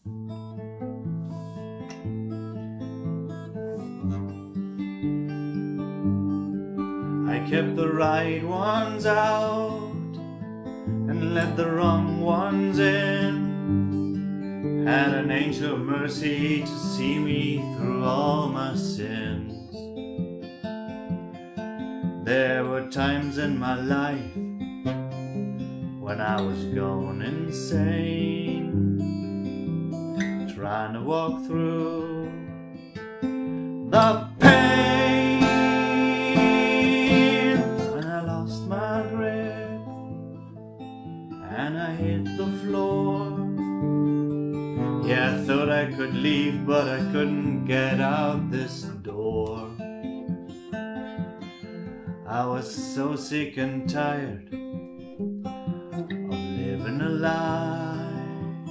I kept the right ones out and let the wrong ones in. Had an angel of mercy to see me through all my sins. There were times in my life when I was going insane, trying to walk through the pain, and I lost my grip and I hit the floor. Yeah, I thought I could leave, but I couldn't get out this door. I was so sick and tired of living a lie.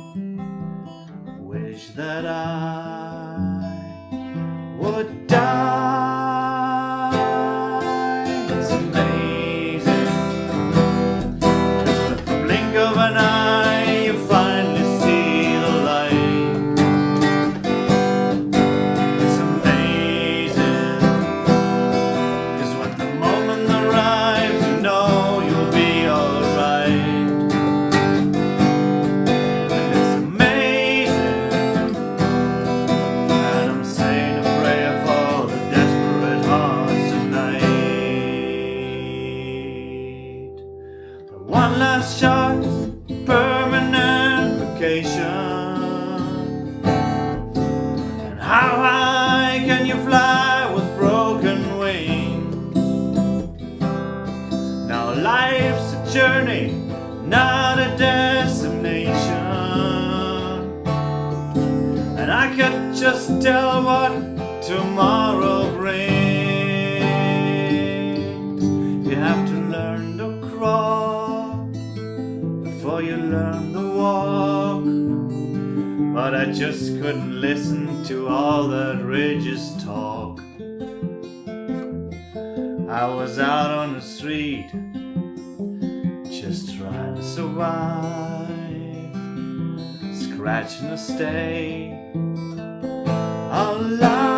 Wish that I would die. It's amazing, 'cause with the blink of an eye you finally see the light. It's amazing, 'cause when the moment arrives you know you'll be alright. And it's amazing, and I'm saying a prayer for the desperate hearts tonight. The one last shot, permanent vacation. And how high can you fly with broken wings? Now life's a journey, not a destination. And I could just tell what tomorrow brings. You have to learn to crawl before you learn to walk. But I just couldn't listen to all that religious talk. I was out on the street just trying to survive, scratching to stay alive.